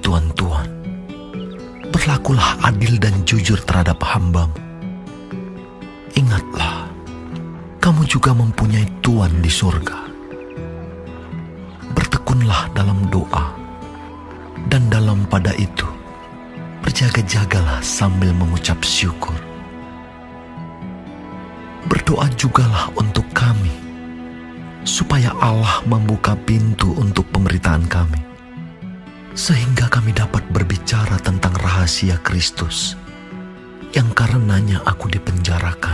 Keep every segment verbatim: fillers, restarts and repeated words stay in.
tuan-tuan, berlakulah adil dan jujur terhadap hamba-Mu. Ingatlah, kamu juga mempunyai Tuan di surga. Bertekunlah dalam doa, dan dalam pada itu, berjaga-jagalah sambil mengucap syukur. Berdoa jugalah untuk kami, supaya Allah membuka pintu untuk pemberitaan kami, sehingga kami dapat berbicara tentang rahasia Kristus, yang karenanya aku dipenjarakan.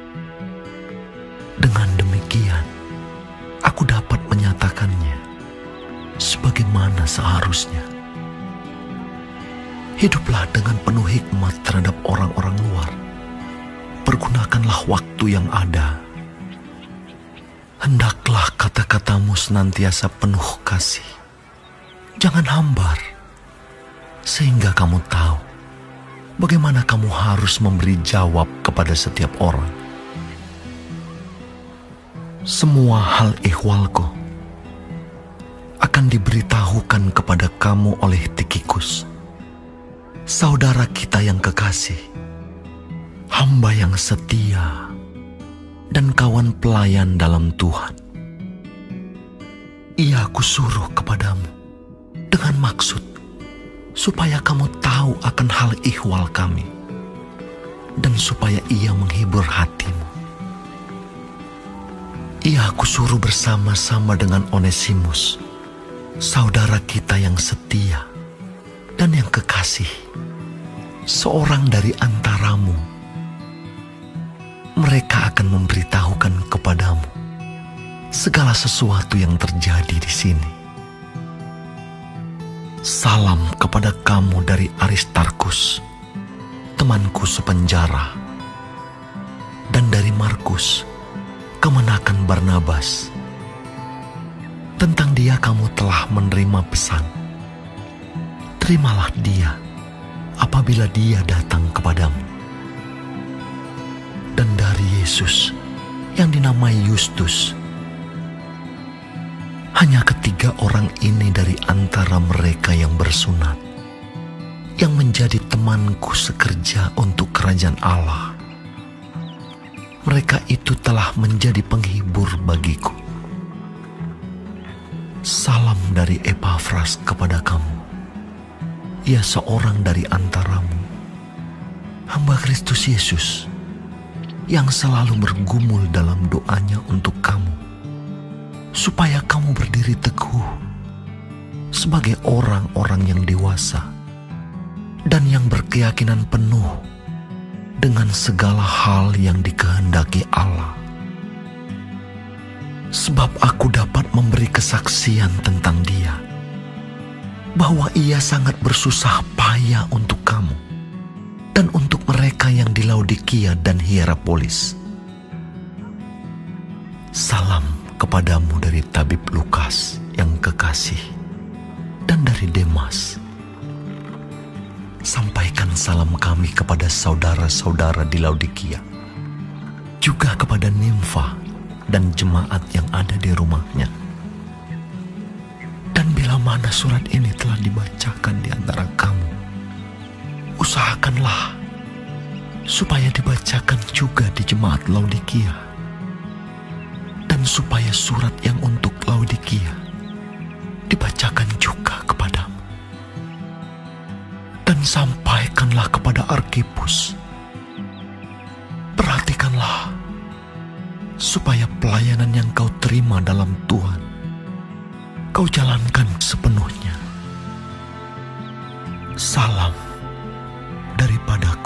Dengan demikian, aku dapat menyatakannya sebagaimana seharusnya. Hiduplah dengan penuh hikmat terhadap orang-orang luar. Pergunakanlah waktu yang ada. Hendaklah kata-katamu senantiasa penuh kasih. Jangan hambar, sehingga kamu tahu bagaimana kamu harus memberi jawab kepada setiap orang. Semua hal ihwalku akan diberitahukan kepada kamu oleh Tikhikus, saudara kita yang kekasih, hamba yang setia, dan kawan pelayan dalam Tuhan. Ia aku suruh kepadamu dengan maksud supaya kamu tahu akan hal ihwal kami, dan supaya ia menghibur hatimu. Ia aku suruh bersama-sama dengan Onesimus, saudara kita yang setia dan yang kekasih, seorang dari antaramu. Mereka akan memberitahukan kepadamu segala sesuatu yang terjadi di sini. Salam kepada kamu dari Aristarkus, temanku sepenjara, dan dari Markus, kemenakan Barnabas. Tentang dia kamu telah menerima pesan. Terimalah dia apabila dia datang kepadamu. Dan dari Yesus yang dinamai Yustus. Hanya ketiga orang ini dari antara mereka yang bersunat, yang menjadi temanku sekerja untuk kerajaan Allah. Mereka itu telah menjadi penghibur bagiku. Salam dari Epafras kepada kamu. Ia seorang dari antaramu, hamba Kristus Yesus, yang selalu bergumul dalam doanya untuk kamu, supaya kamu berdiri teguh sebagai orang-orang yang dewasa dan yang berkeyakinan penuh dengan segala hal yang dikehendaki Allah. Sebab aku dapat memberi kesaksian tentang dia, bahwa ia sangat bersusah payah untuk kamu dan untuk mereka yang di Laodikia dan Hierapolis. Salam kepadamu dari tabib Lukas yang kekasih, dan dari Demas. Sampaikan salam kami kepada saudara-saudara di Laodikia, juga kepada Nimfa dan jemaat yang ada di rumahnya. Dan bila mana surat ini telah dibacakan di antara kamu, usahakanlah supaya dibacakan juga di jemaat Laodikia, dan supaya surat yang untuk Laodikia dibacakan juga kepadamu. Dan sampaikanlah kepada Arkipus, perhatikanlah supaya pelayanan yang kau terima dalam Tuhan kau jalankan sepenuhnya. Salam daripada